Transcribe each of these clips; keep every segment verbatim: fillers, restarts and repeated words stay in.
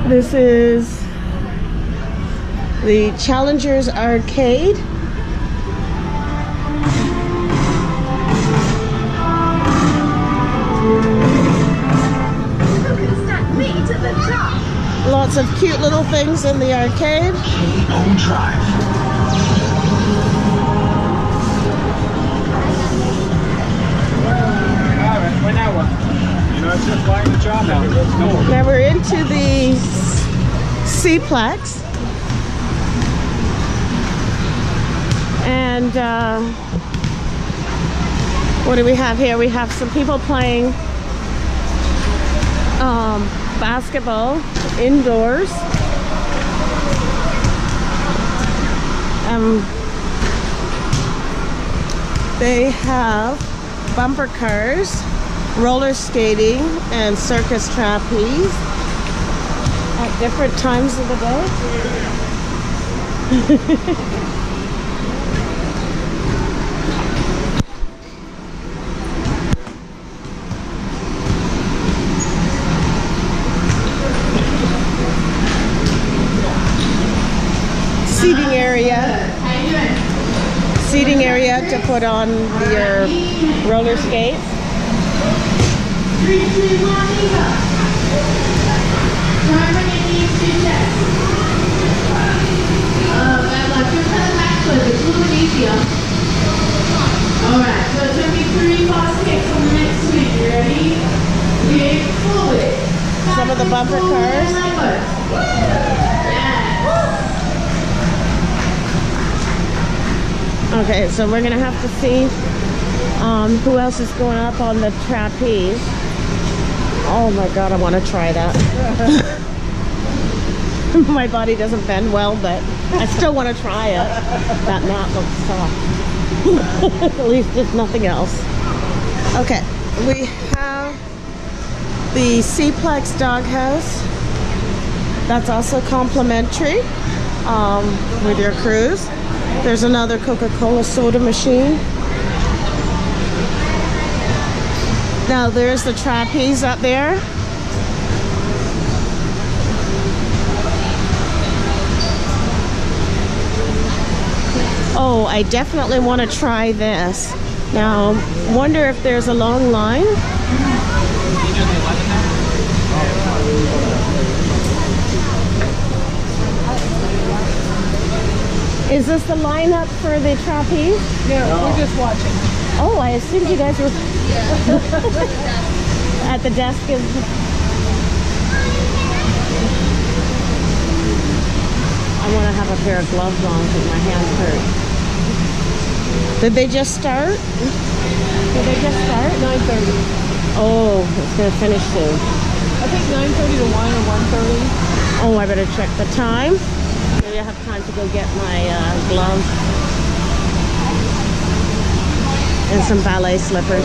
This is the Challengers Arcade. Lots of cute little things in the arcade. Own drive. You know, it's just flying the job now. Now we're into the Seaplex. And uh, what do we have here? We have some people playing um, basketball indoors. Um, they have bumper cars, roller skating, and circus trapeze at different times of the day. Seating area. Seating area to put on your roller skates. Three, two, one, go. Driver needs to check. Uh, I'm like, just have a back flip. It's a little bit easier. Alright, so it's going to be three fast kicks on the next swing. You ready? Kick forward. Some of the bumper cars. Okay, so we're gonna have to see um, who else is going up on the trapeze. Oh my god, I want to try that. My body doesn't bend well, but I still want to try it. That mat looks soft. At least if nothing else. Okay, we have the Seaplex Doghouse. That's also complimentary um, with your cruise. There's another Coca-Cola soda machine. Now there's the trapeze up there. Oh, I definitely want to try this. Now, wonder if there's a long line. Is this the lineup for the trapeze? No, no, we're just watching. Oh, I assumed you guys were at the desk. Of... I want to have a pair of gloves on because my hands hurt. Did they just start? Did they just start? nine thirty. Oh, it's going to finish soon. I think nine thirty to one or one thirty. Oh, I better check the time. Maybe I have time to go get my uh, gloves and some ballet slippers.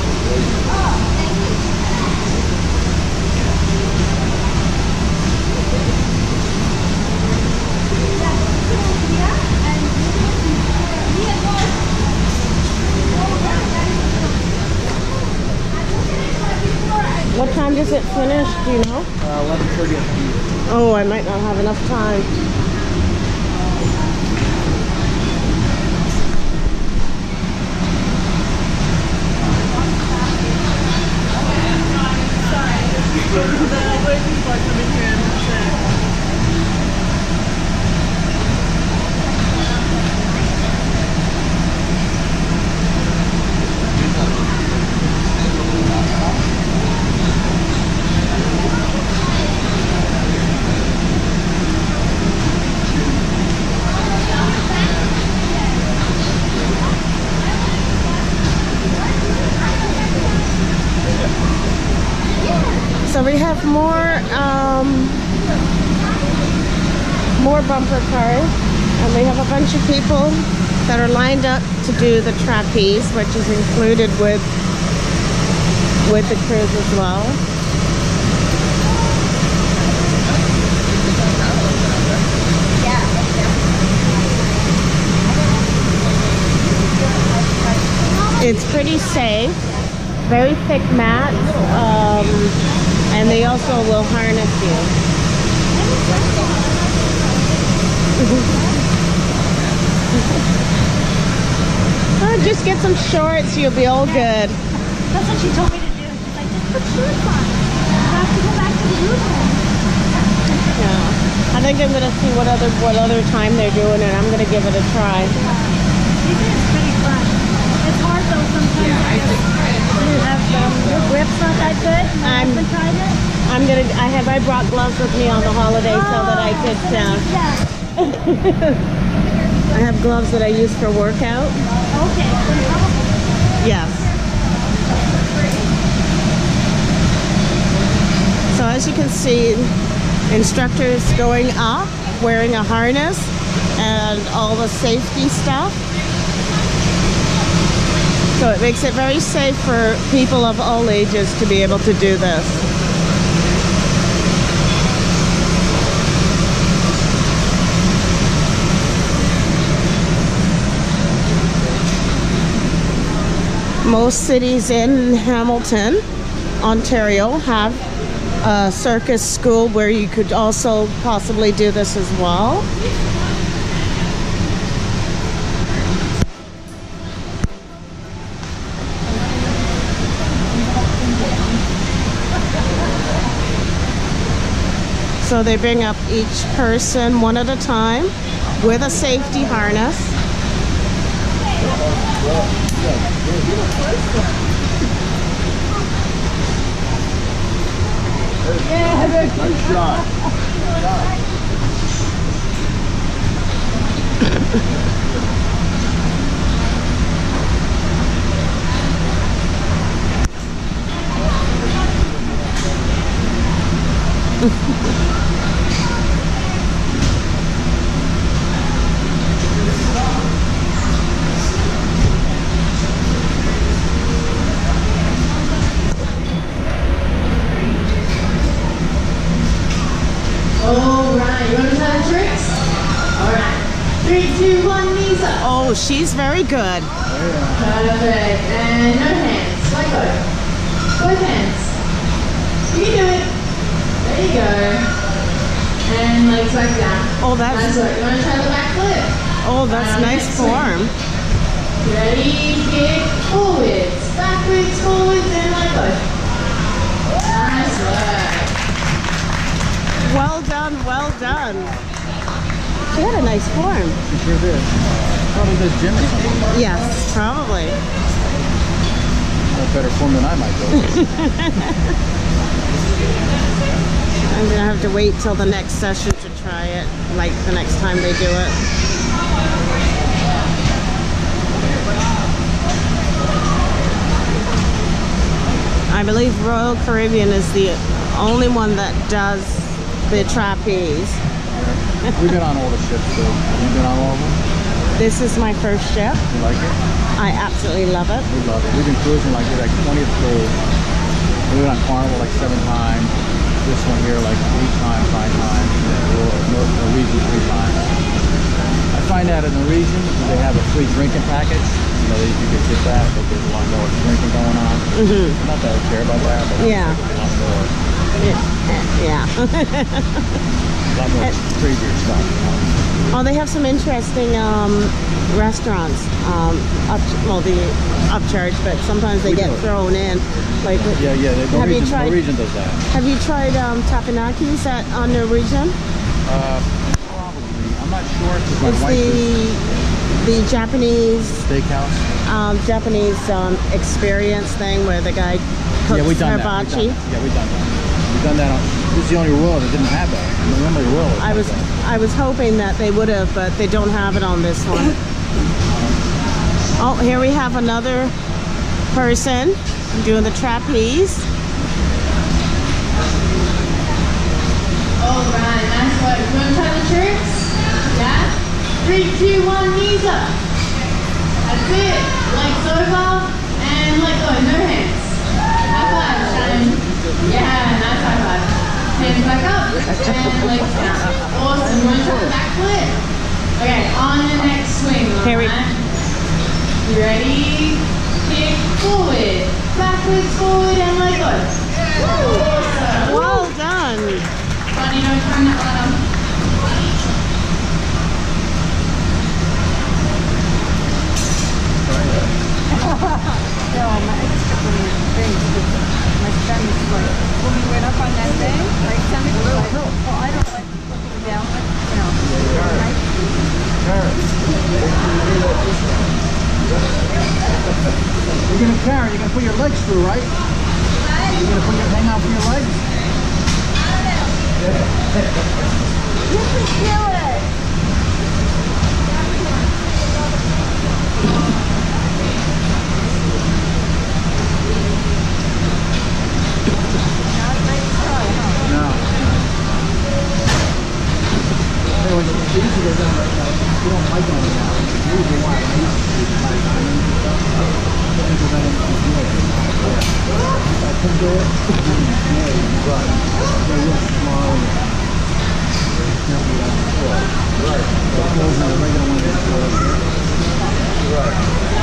What time does it finish? Do you know? Uh, eleven thirty. Oh, I might not have enough time. So we have more um, more bumper cars, and we have a bunch of people that are lined up to do the trapeze, which is included with with the cruise as well. It's pretty safe, very thick mats, um, and they also will harness you. Oh, just get some shorts, you'll be all good. That's what she told me to do. She's like, just put shorts on. I have to go back to the roof. Yeah. I think I'm gonna see what other what other time they're doing it. I'm gonna give it a try. She said it's pretty fun. It's hard though sometimes. Yeah, I think you have um, your grip's not that good. My I'm- husband tried it. I'm gonna. I have. I brought gloves with me on the holiday so that I could. Uh, Yeah. I have gloves that I use for workout. Okay. then probably- Yes. So as you can see, instructors going up, wearing a harness, and all the safety stuff. So it makes it very safe for people of all ages to be able to do this. Most cities in Hamilton, Ontario have a circus school where you could also possibly do this as well. So they bring up each person one at a time with a safety harness. Nice shot. Alright, you want to try the tricks? Alright. Three, two, one, knees up. Oh, she's very good. Perfect. And no hands. Let go. Both hands. You can do it. There you go. And legs back down. Oh, that's Nice work. You want to try the back flip? oh, that's Um, nice next form. Ready, kick, forwards. Backwards, forwards, and let go. Nice work. Well done, well done. She had a nice form. She sure did. Probably does gym or something. Yes, probably. A better form than I might go. I'm gonna have to wait till the next session to try it, like the next time they do it. I believe Royal Caribbean is the only one that does the trapeze. We've been on all the ships, so have you been on all of them? This is my first ship. You like it? I absolutely love it. We love it. We've been cruising like we're like twentieth cruise. We went on Carnival like seven times. This one here like eight times, nine times. And then Royal- North Norwegian three times. I find that in Norwegian, they have a free drinking package. You know, you could get that, but there's a lot more drinking going on. Mm-hmm. Not that I care about that, but Yeah. a lot more, Yeah. a lot more crazier stuff. You know? Oh, they have some interesting um, restaurants. Um, up, well, the upcharge, but sometimes they We get do it. thrown in. Like, Yeah, yeah, the Have you Norwegian, tried- Norwegian does that. have you tried um, tapenakis at on Norwegian? Uh, probably. I'm not sure because my It's wife is the the Japanese steakhouse. um, Japanese um, experience thing where the guy cooks Yeah, we've done that. We've hibachi. done that. Yeah, we've done that. We've done that. On, this is the only Royal that didn't have that. Normally Royal. I was I was hoping that they would have, but they don't have it on this one. Oh, here we have another person doing the trapeze. Alright, nice work. You want to try the tricks? Yeah? Three, two, one, knees up. That's it. Legs over and let go. No hands. High five, Shannon. Yeah, nice high five. Hands back up and legs down. Awesome. You want to try the back flip? Okay, on the next swing. Here we- alright? You ready? Kick forward. Backwards, forward, and let go. Awesome. Well done. Funny, don't turn that one up. You can feel it. No. Hey, when you used to go down like that, you don't like going down. You usually want to use it by diamonds and stuff. Because I didn't do it. I couldn't do it. But they're real small. Can't be on the floor. Right. So it goes on the regular one that's floor here. Right.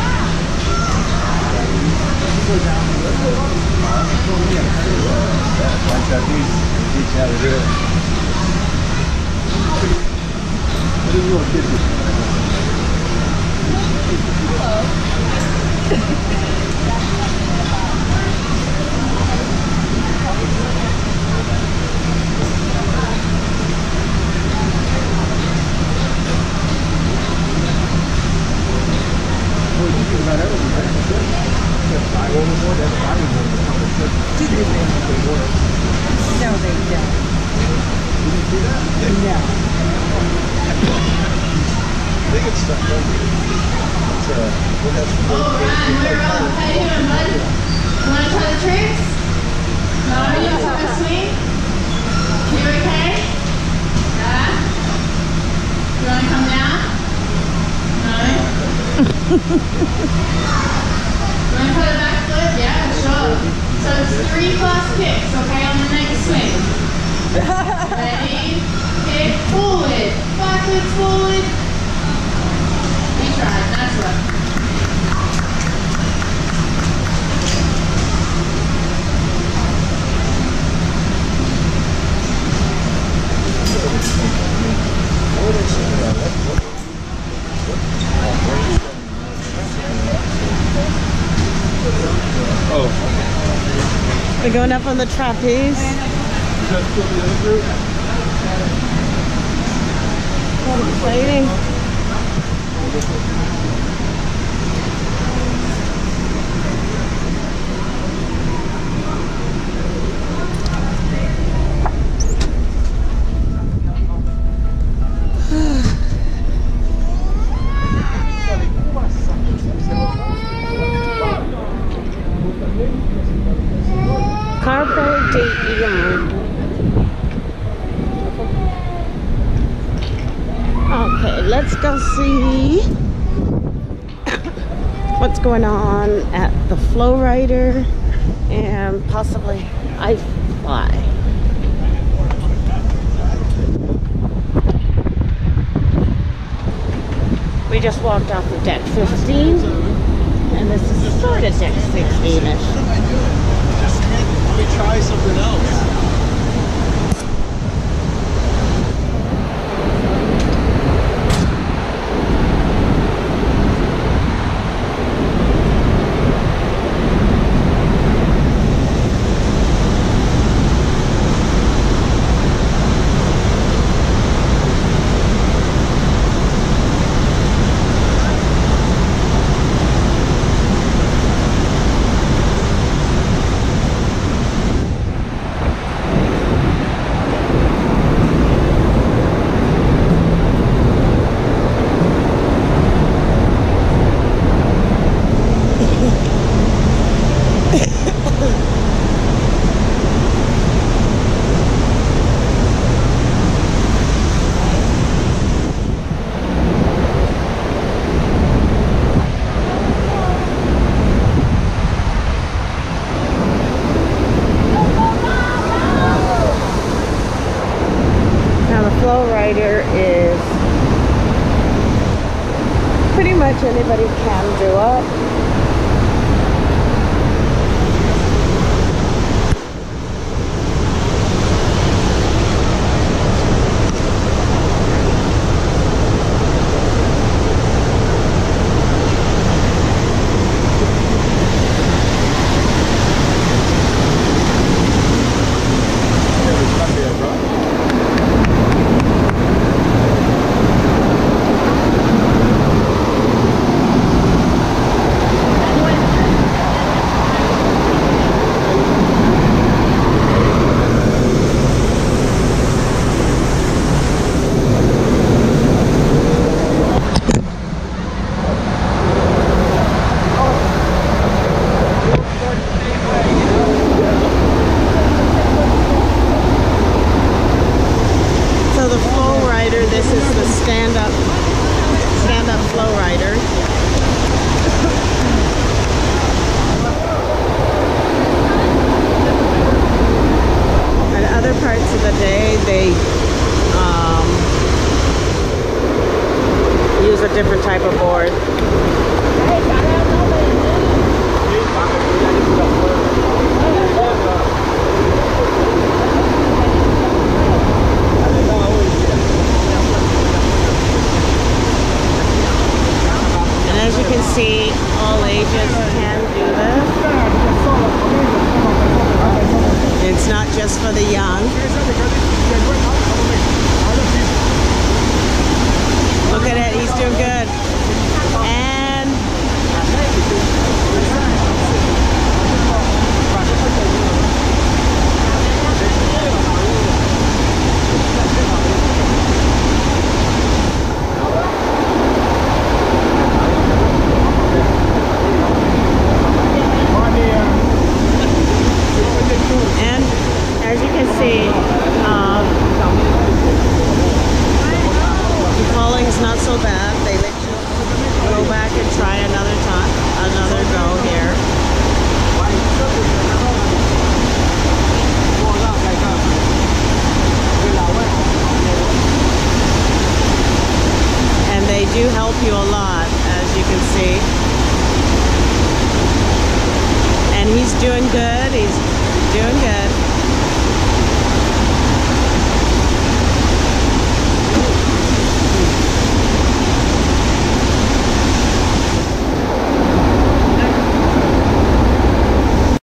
You go down to the like trapeze, teach how to do it. It is a little different. Well, you think about everything, right? I overboard, that's I overboard. Do they work? No, they don't. Did you see that? No. I think it's stuff over here. It's, uh, we'll have some Oh, Ryan, we're up. How you doing, bud? You want to try the tricks? No, you want to try the swing? You okay? Yeah? You want to come down? No? You want to try the back flip? Yeah, sure. So it's three plus kicks, okay, on the next swing. Ready? Kick forward. Backwards, forward. You tried, that's right. We're going up on the trapeze. Is that still the other group? What exciting. Carpe diem. Okay, let's go see what's going on at the Flowrider and possibly I Fly. We just walked off of deck fifteen, and this is sort of deck sixteen-ish. Let me try something else. Flowrider is pretty much anybody can do it. they um, use a different type of board. And as you can see, all ages can do this. It's not just for the young. Look at it, he's doing good. And And as you can see, um, falling is not so bad. They let you go back and try another time, another go here. And they do help you a lot, as you can see. And he's doing good. He's doing good.